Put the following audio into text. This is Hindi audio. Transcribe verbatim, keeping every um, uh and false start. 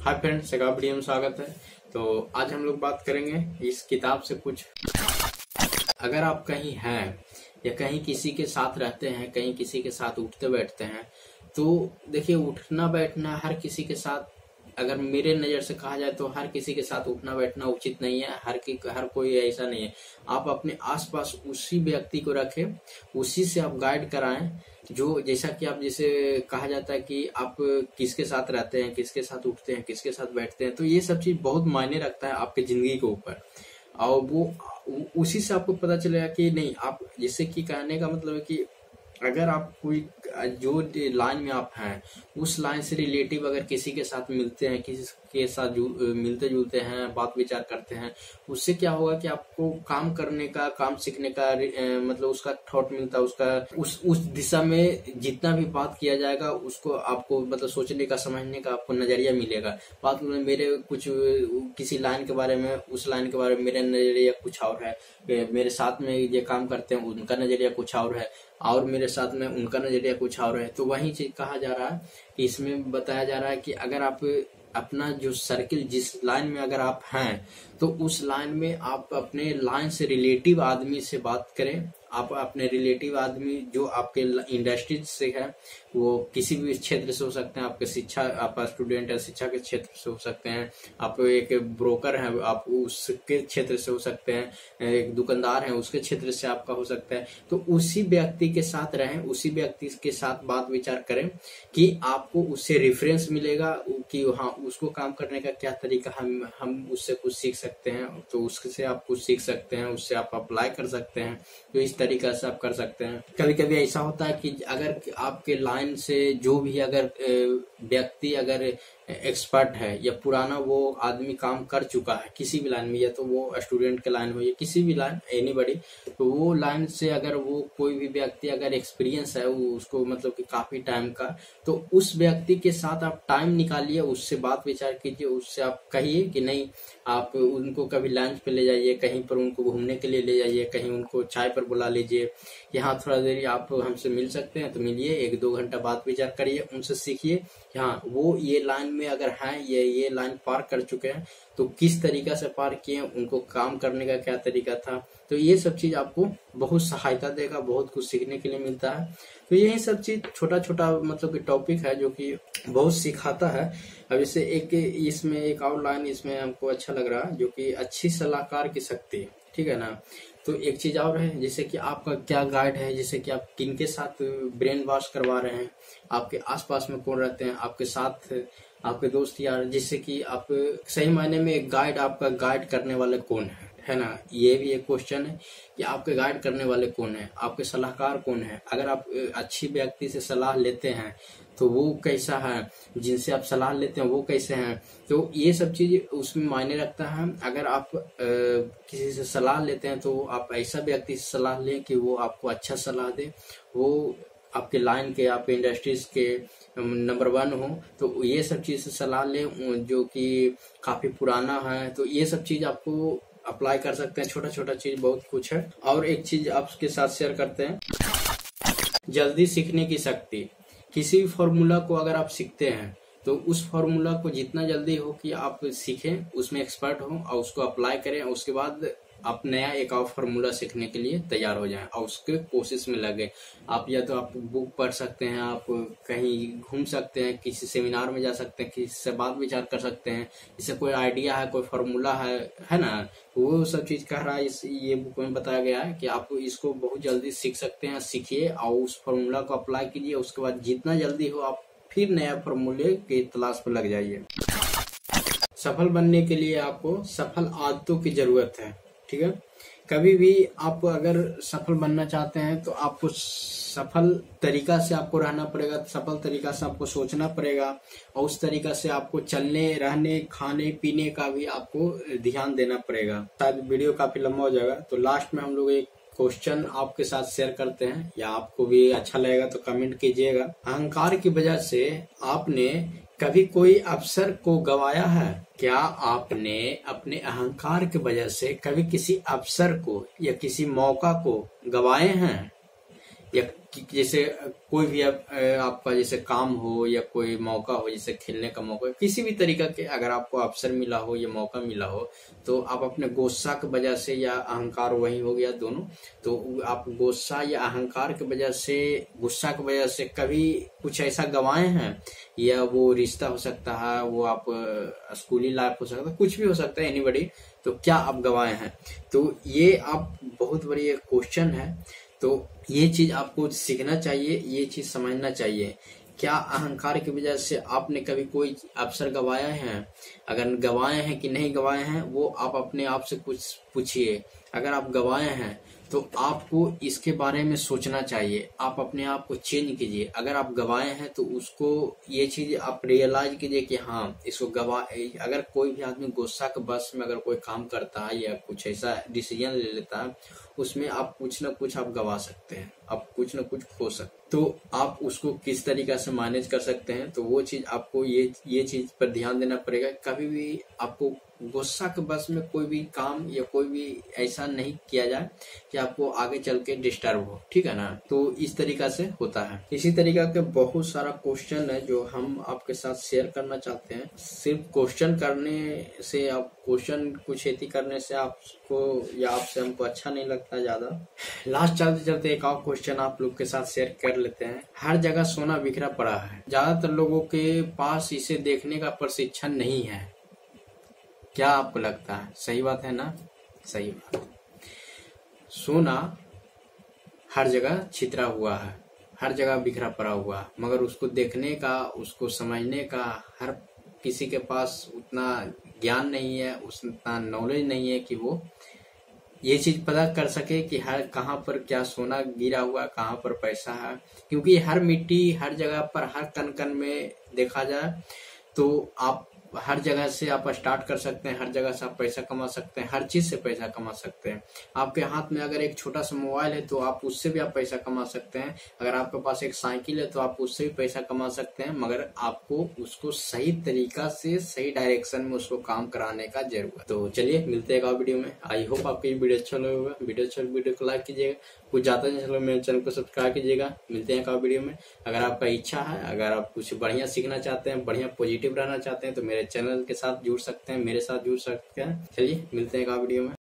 हाय फ्रेंड्स, एक वीडियो में स्वागत है। तो आज हम लोग बात करेंगे इस किताब से कुछ। अगर आप कहीं हैं या कहीं किसी के साथ रहते हैं, कहीं किसी के साथ उठते बैठते हैं, तो देखिए उठना बैठना हर किसी के साथ, अगर मेरे नज़र से कहा जाए तो हर किसी के साथ उठना बैठना उचित नहीं है। हर की हर कोई ऐसा नहीं है। आप अपने आसपास उसी व्यक्ति को रखें, उसी से आप गाइड कराएं जो, जैसा कि आप जैसे कहा जाता है कि आप किसके साथ रहते हैं, किसके साथ उठते हैं, किसके साथ बैठते हैं, तो ये सब चीज बहुत मायने रखता है आपके जिंदगी के ऊपर। और वो उसी से आपको पता चलेगा कि नहीं, आप जैसे कि कहने का मतलब है कि अगर आप कोई जो लाइन में आप हैं उस लाइन से रिलेटिव अगर किसी के साथ मिलते हैं, किसी के साथ मिलते जुलते हैं, बात विचार करते हैं, उससे क्या होगा कि आपको काम करने का, काम सीखने का मतलब उसका थॉट मिलता है, उसका उस उस दिशा में जितना भी बात किया जाएगा उसको आपको मतलब सोचने का, समझने का आपको नजरिया मिलेगा। बात में मेरे कुछ किसी लाइन के बारे में, उस लाइन के बारे में मेरा नजरिया कुछ और है, मेरे साथ में ये काम करते हैं उनका नजरिया कुछ और है, और मेरे साथ में उनका नजरिया कुछ और है। तो वही चीज कहा जा रहा है कि इसमें बताया जा रहा है कि अगर आप अपना जो सर्किल, जिस लाइन में अगर आप हैं, तो उस लाइन में आप अपने लाइन से रिलेटिव आदमी से बात करें। आप अपने रिलेटिव आदमी जो आपके इंडस्ट्री से है, वो किसी भी क्षेत्र से हो सकते हैं, आपके शिक्षा, आप स्टूडेंट है शिक्षा के क्षेत्र से हो सकते हैं, आप एक ब्रोकर हैं आप उसके क्षेत्र से हो सकते हैं, एक दुकानदार है उसके क्षेत्र से आपका हो सकता है। तो उसी व्यक्ति के साथ रहें, उसी व्यक्ति के साथ बात विचार करें कि आपको उससे रेफरेंस मिलेगा कि हाँ उसको काम करने का क्या तरीका, हम हम उससे कुछ सीख सकते हैं, तो उससे आप कुछ सीख सकते हैं, उससे आप अप्लाई कर सकते हैं। तो इस तरीका से आप कर सकते हैं। कभी कभी ऐसा होता है कि अगर आपके लाइन से जो भी अगर व्यक्ति अगर एक्सपर्ट है या पुराना वो आदमी काम कर चुका है किसी भी लाइन में, या तो वो स्टूडेंट के लाइन हो या किसी भी लाइन, एनीबॉडी, तो वो लाइन से अगर वो कोई भी व्यक्ति अगर एक्सपीरियंस है वो उसको मतलब कि काफी टाइम का, तो उस व्यक्ति के साथ आप टाइम निकालिए, उससे बात विचार कीजिए, उससे आप कहिए कि नहीं, आप उनको कभी लंच पे ले जाइए, कहीं पर उनको घूमने के लिए ले जाइए, कहीं उनको चाय पर बुला लीजिए, यहाँ थोड़ा देर आप हमसे मिल सकते हैं तो मिलिए, एक दो घंटा बात विचार करिए, उनसे सीखिए। हाँ वो ये लाइन में अगर हैं, ये ये लाइन पार कर चुके हैं तो किस तरीका से पार किए, उनको काम करने का क्या तरीका था, तो ये सब चीज आपको बहुत सहायता देगा, बहुत कुछ सीखने के लिए मिलता है। तो यही सब चीज छोटा छोटा मतलब कि टॉपिक है जो कि बहुत सिखाता है। अब इसे एक इसमें एक और लाइन इसमें हमको अच्छा लग रहा है, जो कि अच्छी सलाहकार की शक्ति, ठीक है ना। तो एक चीज और है, जैसे कि आपका क्या गाइड है, जैसे कि आप किन के साथ ब्रेन वॉश करवा रहे हैं, आपके आसपास में कौन रहते हैं, आपके साथ आपके दोस्त यार, जिससे कि आप सही मायने में एक गाइड, आपका गाइड करने वाले कौन है, है ना। ये भी एक क्वेश्चन है कि आपके गाइड करने वाले कौन है, आपके सलाहकार कौन है। अगर आप अच्छी व्यक्ति से सलाह लेते हैं तो वो कैसा है, जिनसे आप सलाह लेते हैं वो कैसे हैं, तो ये सब चीज उसमें मायने रखता है। अगर आप आ, किसी से सलाह लेते हैं तो आप ऐसा व्यक्ति से सलाह लें कि वो आपको अच्छा सलाह दे, वो आपके लाइन के, आपके इंडस्ट्रीज के नंबर वन हो, तो ये सब चीज से सलाह लें जो कि काफी पुराना है। तो ये सब चीज आपको अप्लाई कर सकते हैं, छोटा छोटा चीज बहुत कुछ है। और एक चीज आपके साथ शेयर करते हैं, जल्दी सीखने की शक्ति। किसी भी फॉर्मूला को अगर आप सीखते हैं तो उस फॉर्मूला को जितना जल्दी हो कि आप सीखें, उसमें एक्सपर्ट हो और उसको अप्लाई करें, उसके बाद आप नया एक और फार्मूला सीखने के लिए तैयार हो जाएं और उसके कोशिश में लगे। आप या तो आप बुक पढ़ सकते हैं, आप कहीं घूम सकते हैं, किसी सेमिनार में जा सकते हैं, किसी से बात विचार कर सकते हैं, इससे कोई आइडिया है, कोई फार्मूला है, है ना, वो सब चीज कह रहा है। इस ये बुक में बताया गया है कि आप इसको बहुत जल्दी सीख सकते हैं। सीखिए और उस फार्मूला को अप्लाई कीजिए, उसके बाद जितना जल्दी हो आप फिर नया फार्मूले की तलाश पर लग जाइए। सफल बनने के लिए आपको सफल आदतों की जरूरत है, ठीक है। कभी भी आप अगर सफल बनना चाहते हैं तो आपको सफल तरीका से आपको रहना पड़ेगा, सफल तरीका से आपको सोचना पड़ेगा, और उस तरीका से आपको चलने, रहने, खाने पीने का भी आपको ध्यान देना पड़ेगा। शायद वीडियो काफी लंबा हो जाएगा, तो लास्ट में हम लोग एक क्वेश्चन आपके साथ शेयर करते हैं, या आपको भी अच्छा लगेगा तो कमेंट कीजिएगा। अहंकार की वजह से आपने कभी कोई अवसर को गवाया है? क्या आपने अपने अहंकार की वजह से कभी किसी अवसर को या किसी मौका को गवाए हैं? या जैसे कोई भी आप, आपका जैसे काम हो या कोई मौका हो, जैसे खेलने का मौका, किसी भी तरीका के अगर आपको अवसर मिला हो या मौका मिला हो, तो आप अपने गुस्सा की वजह से या अहंकार, वही हो गया दोनों, तो आप गुस्सा या अहंकार की वजह से, गुस्सा की वजह से कभी कुछ ऐसा गंवाए हैं, या वो रिश्ता हो सकता है, वो आप स्कूली लाइफ हो सकता है, कुछ भी हो सकता है, एनीबॉडी, तो क्या आप गंवाए हैं? तो ये आप बहुत बड़ी एक क्वेश्चन है। तो ये चीज आपको सीखना चाहिए, ये चीज समझना चाहिए। क्या अहंकार की वजह से आपने कभी कोई अवसर गवाया है? अगर गवाए हैं कि नहीं गवाए हैं, वो आप अपने आप से कुछ पूछिए। अगर आप गवाए हैं तो आपको इसके बारे में सोचना चाहिए, आप अपने आप को चेंज कीजिए। अगर आप गवाए हैं तो उसको, ये चीज आप रियलाइज कीजिए कि हाँ इसको गवा, अगर कोई भी आदमी गुस्सा के बस में अगर कोई काम करता है या कुछ ऐसा डिसीजन ले लेता है, उसमें आप कुछ ना कुछ आप गवा सकते हैं, आप कुछ ना कुछ खो सकते हैं। तो आप उसको किस तरीका से मैनेज कर सकते हैं, तो वो चीज आपको, ये ये चीज पर ध्यान देना पड़ेगा। कभी भी आपको गुस्सा के बस में कोई भी काम या कोई भी ऐसा नहीं किया जाए कि आपको आगे चल के डिस्टर्ब हो, ठीक है ना। तो इस तरीका से होता है। इसी तरीका के बहुत सारा क्वेश्चन है जो हम आपके साथ शेयर करना चाहते हैं। सिर्फ क्वेश्चन करने से, आप क्वेश्चन कुछ एती करने से आपको या आपसे हमको अच्छा नहीं लगता ज्यादा। लास्ट चलते चलते एक और क्वेश्चन आप लोग के साथ शेयर कर लेते हैं। हर जगह सोना बिखरा पड़ा है, ज्यादातर लोगों के पास इसे देखने का प्रशिक्षण नहीं है। क्या आपको लगता है? सही बात है ना? सही बात। सोना हर जगह छितरा हुआ है, हर जगह बिखरा पड़ा हुआ है, मगर उसको देखने का, उसको समझने का हर किसी के पास उतना ज्ञान नहीं है, उतना नॉलेज नहीं है कि वो ये चीज पता कर सके कि हर कहाँ पर क्या सोना गिरा हुआ, कहाँ पर पैसा है। क्योंकि हर मिट्टी, हर जगह पर, हर कण कण में देखा जाए तो आप हर जगह से आप स्टार्ट कर सकते हैं, हर जगह से आप पैसा कमा सकते हैं, हर चीज से पैसा कमा सकते हैं। आपके हाथ में अगर एक छोटा सा मोबाइल है तो आप उससे भी आप पैसा कमा सकते हैं। अगर आपके पास एक साइकिल है तो आप उससे भी पैसा कमा सकते हैं, मगर आपको उसको सही तरीका से, सही डायरेक्शन में उसको काम कराने का जरूरत है। तो चलिए मिलते हैं वीडियो में। आई होप आपको ये वीडियो अच्छा लगेगा। वीडियो अच्छा, वीडियो को लाइक कीजिएगा, कुछ ज्यादा नहीं चलो मेरे चैनल को सब्सक्राइब कीजिएगा। मिलते हैं एक वीडियो में। अगर आपका इच्छा है, अगर आप कुछ बढ़िया सीखना चाहते हैं, बढ़िया पॉजिटिव रहना चाहते हैं, तो मेरे चैनल के साथ जुड़ सकते हैं, मेरे साथ जुड़ सकते हैं। चलिए मिलते हैं एक वीडियो में।